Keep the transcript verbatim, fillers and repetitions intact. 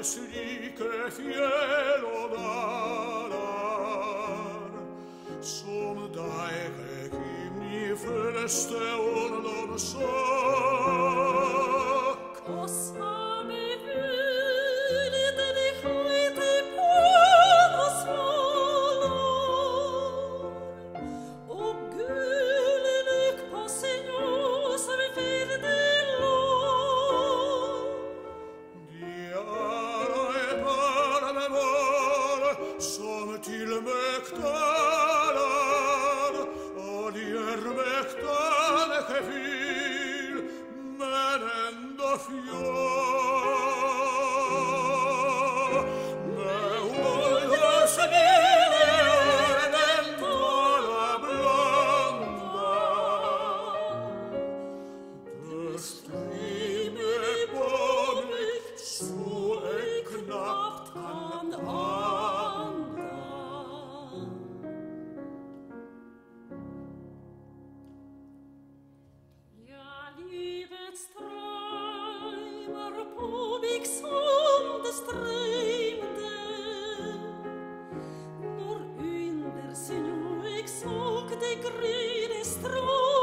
slike fjell og dalar som deg gikk i min første årlån sak. Og samme vulde de høyde på og svalår, og gule løk på senjå som verde lår. De er et par med vår som til møktalar, og de er møktane kefil, men enda fjord. Med hodet snille er den tala blanda, det strimer på meg så jeg knapt kan anda. Ja, livets strømmer på meg som det strømde, når under snø jeg såg det grønne strå.